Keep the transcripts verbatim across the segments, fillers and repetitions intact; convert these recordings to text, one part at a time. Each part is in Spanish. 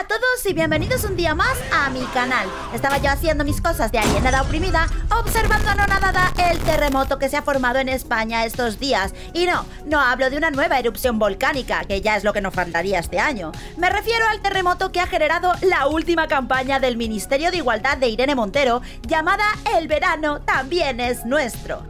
Hola a todos y bienvenidos un día más a mi canal. Estaba yo haciendo mis cosas de alienada oprimida, observando anonadada el terremoto que se ha formado en España estos días. Y no, no hablo de una nueva erupción volcánica, que ya es lo que nos faltaría este año. Me refiero al terremoto que ha generado la última campaña del Ministerio de Igualdad de Irene Montero, llamada El verano también es nuestro.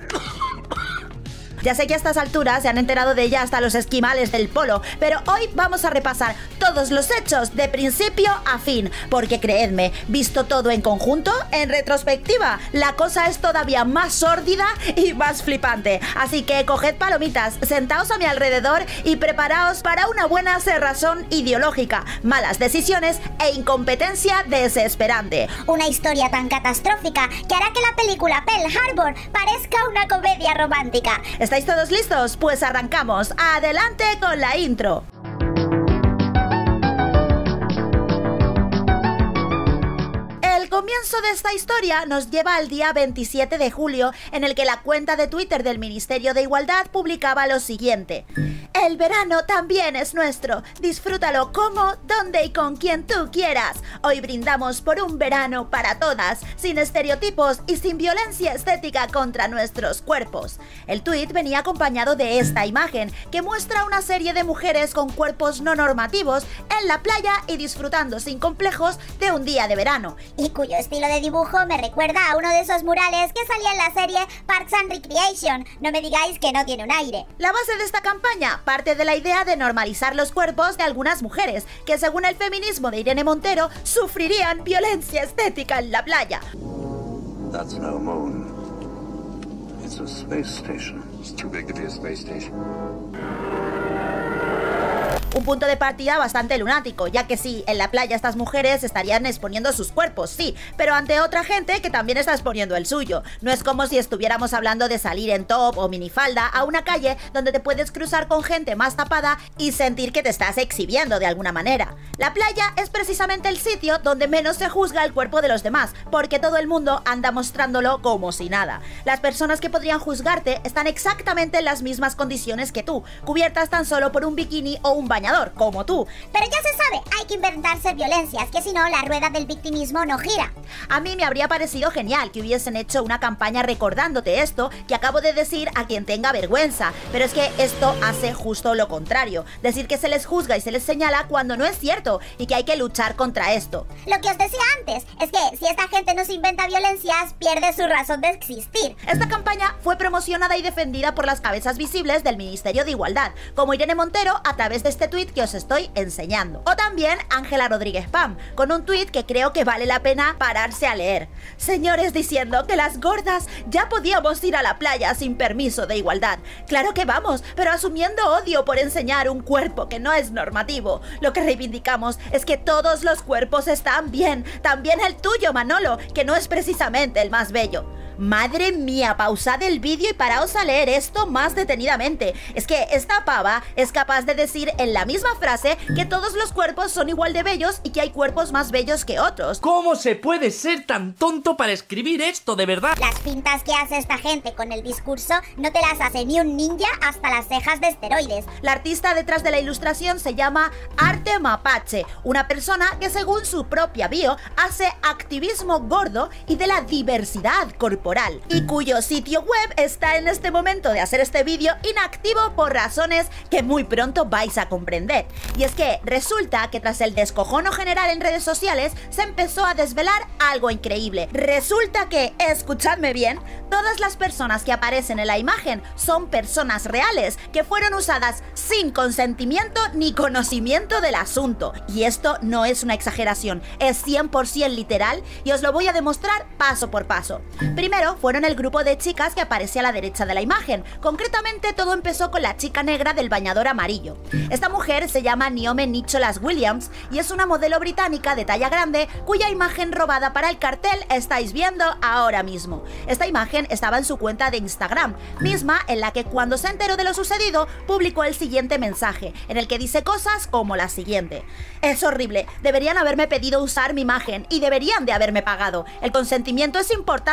Ya sé que a estas alturas se han enterado de ella hasta los esquimales del polo, pero hoy vamos a repasar todos los hechos de principio a fin, porque creedme, visto todo en conjunto, en retrospectiva, la cosa es todavía más sórdida y más flipante. Así que coged palomitas, sentaos a mi alrededor y preparaos para una buena cerrazón ideológica, malas decisiones e incompetencia desesperante. Una historia tan catastrófica que hará que la película Pearl Harbor parezca una comedia romántica. ¿Estáis todos listos? Pues arrancamos. ¡Adelante con la intro! El comienzo de esta historia nos lleva al día veintisiete de julio, en el que la cuenta de Twitter del Ministerio de Igualdad publicaba lo siguiente: el verano también es nuestro, disfrútalo como, donde y con quien tú quieras. Hoy brindamos por un verano para todas, sin estereotipos y sin violencia estética contra nuestros cuerpos. El tuit venía acompañado de esta imagen, que muestra una serie de mujeres con cuerpos no normativos en la playa y disfrutando sin complejos de un día de verano. Y cuyo estilo de dibujo me recuerda a uno de esos murales que salía en la serie Parks and Recreation. No me digáis que no tiene un aire. La base de esta campaña parte de la idea de normalizar los cuerpos de algunas mujeres, que según el feminismo de Irene Montero, sufrirían violencia estética en la playa. That's no moon. It's a space station. It's too big to be a space station. Un punto de partida bastante lunático, ya que sí, en la playa estas mujeres estarían exponiendo sus cuerpos, sí, pero ante otra gente que también está exponiendo el suyo. No es como si estuviéramos hablando de salir en top o minifalda a una calle donde te puedes cruzar con gente más tapada y sentir que te estás exhibiendo de alguna manera. La playa es precisamente el sitio donde menos se juzga el cuerpo de los demás, porque todo el mundo anda mostrándolo como si nada. Las personas que podrían juzgarte están exactamente en las mismas condiciones que tú, cubiertas tan solo por un bikini o un bañador, como tú. Pero ya se sabe, hay que inventarse violencias, que si no, la rueda del victimismo no gira. A mí me habría parecido genial que hubiesen hecho una campaña recordándote esto que acabo de decir a quien tenga vergüenza, pero es que esto hace justo lo contrario, decir que se les juzga y se les señala cuando no es cierto y que hay que luchar contra esto. Lo que os decía antes, es que si esta gente no se inventa violencias, pierde su razón de existir. Esta campaña fue promocionada y defendida por las cabezas visibles del Ministerio de Igualdad, como Irene Montero a través de este tuit que os estoy enseñando. O también Ángela Rodríguez Pam, con un tuit que creo que vale la pena pararse a leer. Señores diciendo que las gordas ya podíamos ir a la playa sin permiso de igualdad. Claro que vamos, pero asumiendo odio por enseñar un cuerpo que no es normativo. Lo que reivindicamos es que todos los cuerpos están bien, también el tuyo, Manolo, que no es precisamente el más bello. Madre mía, pausad el vídeo y paraos a leer esto más detenidamente. Es que esta pava es capaz de decir en la misma frase que todos los cuerpos son igual de bellos y que hay cuerpos más bellos que otros. ¿Cómo se puede ser tan tonto para escribir esto, de verdad? Las fintas que hace esta gente con el discurso no te las hace ni un ninja hasta las cejas de esteroides. La artista detrás de la ilustración se llama Arte Mapache, una persona que según su propia bio hace activismo gordo y de la diversidad corporal, y cuyo sitio web está en este momento de hacer este vídeo inactivo por razones que muy pronto vais a comprender. Y es que resulta que tras el descojono general en redes sociales se empezó a desvelar algo increíble. Resulta que, escuchadme bien, todas las personas que aparecen en la imagen son personas reales que fueron usadas sin consentimiento ni conocimiento del asunto. Y esto no es una exageración, es cien por cien literal y os lo voy a demostrar paso por paso. Primero fueron el grupo de chicas que aparece a la derecha de la imagen. Concretamente todo empezó con la chica negra del bañador amarillo. Esta mujer se llama Naomi Nicholas Williams y es una modelo británica de talla grande cuya imagen robada para el cartel estáis viendo ahora mismo. Esta imagen estaba en su cuenta de Instagram, misma en la que cuando se enteró de lo sucedido publicó el siguiente mensaje, en el que dice cosas como la siguiente: es horrible, deberían haberme pedido usar mi imagen y deberían de haberme pagado. El consentimiento es importante y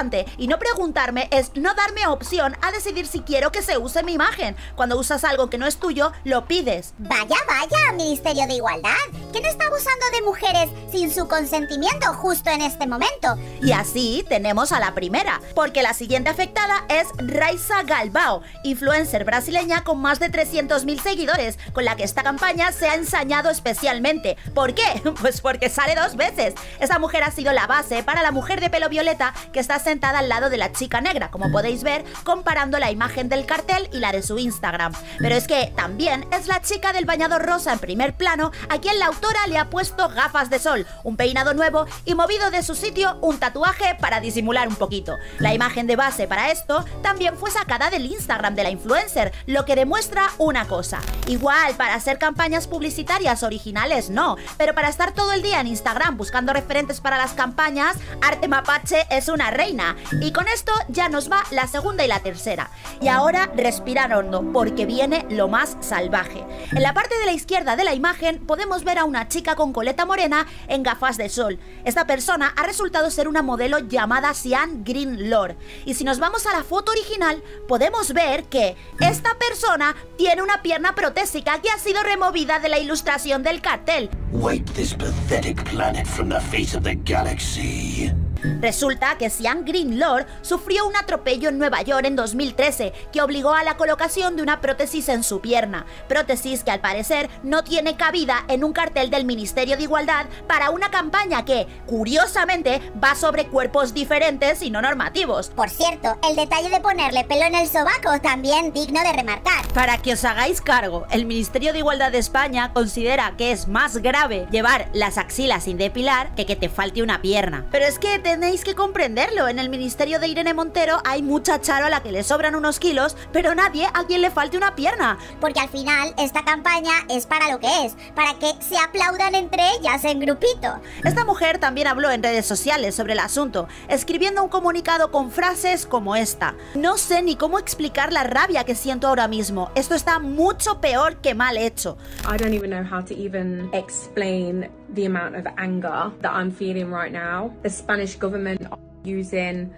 no preguntarme es no darme opción a decidir si quiero que se use mi imagen. Cuando usas algo que no es tuyo, lo pides. Vaya, vaya, Ministerio de Igualdad, que no está abusando de mujeres sin su consentimiento justo en este momento. Y así tenemos a la primera, porque la siguiente afectada es Raiza Galbao, influencer brasileña con más de trescientos mil seguidores, con la que esta campaña se ha ensañado especialmente. ¿Por qué? Pues porque sale dos veces. Esta mujer ha sido la base para la mujer de pelo violeta que está sentada al lado de la chica negra, como podéis ver, comparando la imagen del cartel y la de su Instagram. Pero es que también es la chica del bañador rosa en primer plano a quien la autora le ha puesto gafas de sol, un peinado nuevo y movido de su sitio un tatuaje para disimular un poquito. La imagen de base para esto también fue sacada del Instagram de la influencer, lo que demuestra una cosa. Igual, para hacer campañas publicitarias originales no, pero para estar todo el día en Instagram buscando referentes para las campañas, Arte Mapache es una reina. Y con esto ya nos va la segunda y la tercera. Y ahora respirar hondo, porque viene lo más salvaje. En la parte de la izquierda de la imagen podemos ver a una chica con coleta morena en gafas de sol. Esta persona ha resultado ser una modelo llamada Sian Green-Lord. Y si nos vamos a la foto original, podemos ver que esta persona tiene una pierna protésica que ha sido removida de la ilustración del cartel. Wipe this pathetic planet from the face of the galaxy. Resulta que Sian Green-Lord sufrió un atropello en Nueva York en dos mil trece que obligó a la colocación de una prótesis en su pierna, prótesis que al parecer no tiene cabida en un cartel del Ministerio de Igualdad para una campaña que, curiosamente, va sobre cuerpos diferentes y no normativos. Por cierto, el detalle de ponerle pelo en el sobaco también digno de remarcar. Para que os hagáis cargo, el Ministerio de Igualdad de España considera que es más grave llevar las axilas sin depilar que que te falte una pierna. Pero es que tenéis que comprenderlo, en el ministerio de Irene Montero hay mucha charo a la que le sobran unos kilos, pero nadie a quien le falte una pierna. Porque al final esta campaña es para lo que es, para que se aplaudan entre ellas en grupito. Esta mujer también habló en redes sociales sobre el asunto, escribiendo un comunicado con frases como esta: no sé ni cómo explicar la rabia que siento ahora mismo, esto está mucho peor que mal hecho. I don't even know how to even explain the amount of anger that I'm feeling right now. The Spanish government are using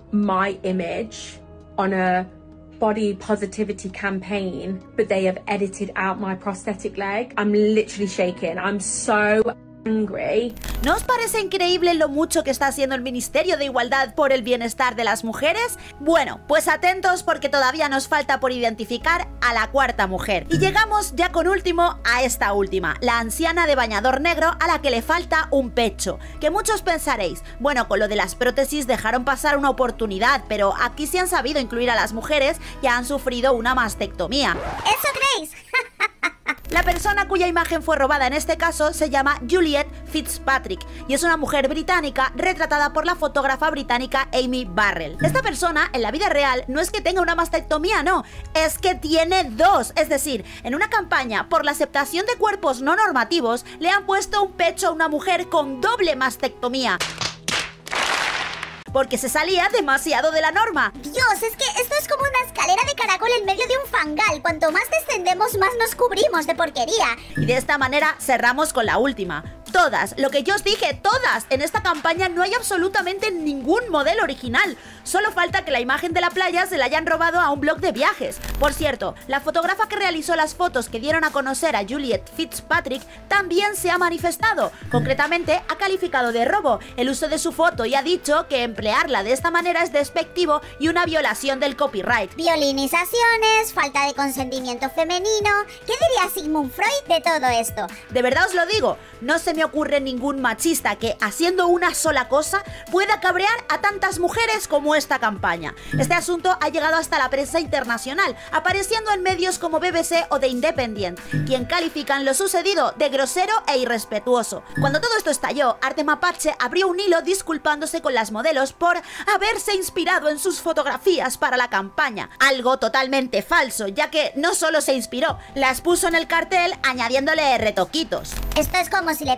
my image on a body positivity campaign, but they have edited out my prosthetic leg. I'm literally shaking. I'm so angry. ¿No os parece increíble lo mucho que está haciendo el Ministerio de Igualdad por el bienestar de las mujeres? Bueno, pues atentos porque todavía nos falta por identificar a la cuarta mujer. Y llegamos ya con último a esta última, la anciana de bañador negro a la que le falta un pecho. Que muchos pensaréis, bueno, con lo de las prótesis dejaron pasar una oportunidad, pero aquí sí han sabido incluir a las mujeres que han sufrido una mastectomía. ¿Eso creéis? La persona cuya imagen fue robada en este caso se llama Juliet Fitzpatrick y es una mujer británica retratada por la fotógrafa británica Amy Barrell. Esta persona en la vida real no es que tenga una mastectomía, no, es que tiene dos, es decir, en una campaña por la aceptación de cuerpos no normativos le han puesto un pecho a una mujer con doble mastectomía, porque se salía demasiado de la norma. Dios, es que esto es como una escalera de caracol en medio de un fangal. Cuanto más descendemos, más nos cubrimos de porquería. Y de esta manera cerramos con la última. Todas, lo que yo os dije, todas. En esta campaña no hay absolutamente ningún modelo original. Solo falta que la imagen de la playa se la hayan robado a un blog de viajes. Por cierto, la fotógrafa que realizó las fotos que dieron a conocer a Juliet Fitzpatrick también se ha manifestado. Concretamente, ha calificado de robo el uso de su foto y ha dicho que emplearla de esta manera es despectivo y una violación del copyright. Violinizaciones, falta de consentimiento femenino. ¿Qué diría Sigmund Freud de todo esto? De verdad os lo digo, no se me ocurre ningún machista que, haciendo una sola cosa, pueda cabrear a tantas mujeres como esta campaña. Este asunto ha llegado hasta la prensa internacional, apareciendo en medios como B B C o The Independent, quien califican lo sucedido de grosero e irrespetuoso. Cuando todo esto estalló, Arte Mapache abrió un hilo disculpándose con las modelos por haberse inspirado en sus fotografías para la campaña, algo totalmente falso, ya que no solo se inspiró, las puso en el cartel añadiéndole retoquitos. Esto es como si le pongo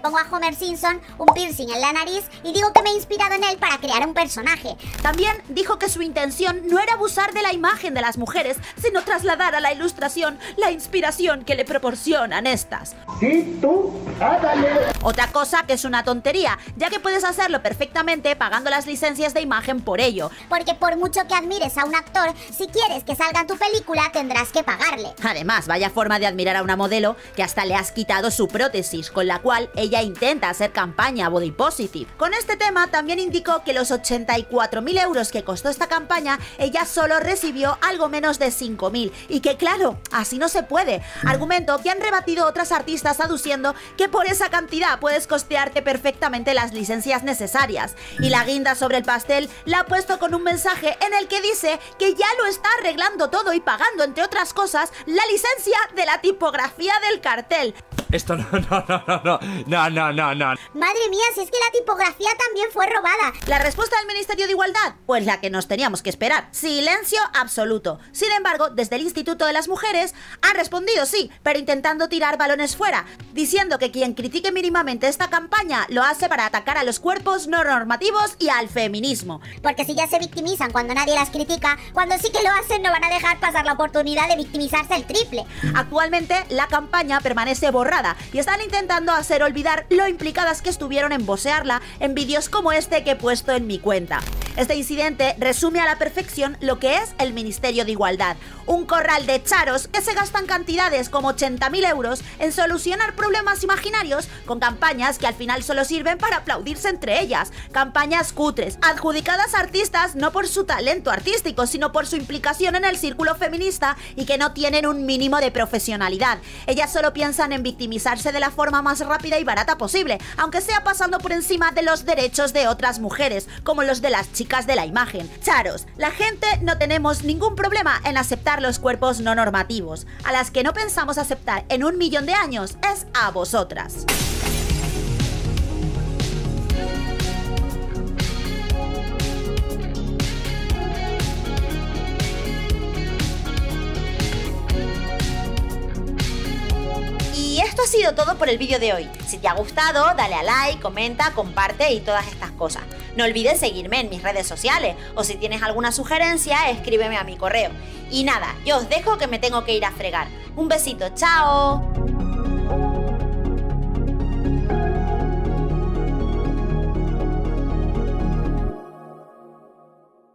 pongo a Homer Simpson un piercing en la nariz y digo que me he inspirado en él para crear un personaje. También dijo que su intención no era abusar de la imagen de las mujeres, sino trasladar a la ilustración la inspiración que le proporcionan estas. Sí, tú, hágale. Otra cosa que es una tontería, ya que puedes hacerlo perfectamente pagando las licencias de imagen por ello. Porque por mucho que admires a un actor, si quieres que salga en tu película tendrás que pagarle. Además, vaya forma de admirar a una modelo que hasta le has quitado su prótesis, con la cual ella intenta hacer campaña body positive. Con este tema también indicó que los ochenta y cuatro mil euros que costó esta campaña, ella solo recibió algo menos de cinco mil, y que claro, así no se puede. Argumento que han rebatido otras artistas aduciendo que por esa cantidad puedes costearte perfectamente las licencias necesarias. Y la guinda sobre el pastel la ha puesto con un mensaje en el que dice que ya lo está arreglando todo y pagando, entre otras cosas, la licencia de la tipografía del cartel. Esto no, no, no, no, no, no, no, no. Madre mía, si es que la tipografía también fue robada. ¿La respuesta del Ministerio de Igualdad? Pues la que nos teníamos que esperar. Silencio absoluto. Sin embargo, desde el Instituto de las Mujeres han respondido sí, pero intentando tirar balones fuera, diciendo que quien critique mínimamente esta campaña lo hace para atacar a los cuerpos no normativos y al feminismo. Porque si ya se victimizan cuando nadie las critica, cuando sí que lo hacen no van a dejar pasar la oportunidad de victimizarse el triple. Actualmente la campaña permanece borrada y están intentando hacer olvidar lo implicadas que estuvieron en vocearla en vídeos como este que he puesto en mi cuenta. Este incidente resume a la perfección lo que es el Ministerio de Igualdad, un corral de charos que se gastan cantidades como ochenta mil euros en solucionar problemas imaginarios con campañas que al final solo sirven para aplaudirse entre ellas, campañas cutres, adjudicadas a artistas no por su talento artístico, sino por su implicación en el círculo feminista y que no tienen un mínimo de profesionalidad. Ellas solo piensan en victimizarse de la forma más rápida y barata posible, aunque sea pasando por encima de los derechos de otras mujeres, como los de las chicas de la imagen. Charos, la gente no tenemos ningún problema en aceptar los cuerpos no normativos. A las que no pensamos aceptar en un millón de años es a vosotras. Y esto ha sido todo por el vídeo de hoy. Si te ha gustado, dale a like, comenta, comparte y todas estas cosas. No olvides seguirme en mis redes sociales o si tienes alguna sugerencia, escríbeme a mi correo. Y nada, yo os dejo que me tengo que ir a fregar. Un besito, chao.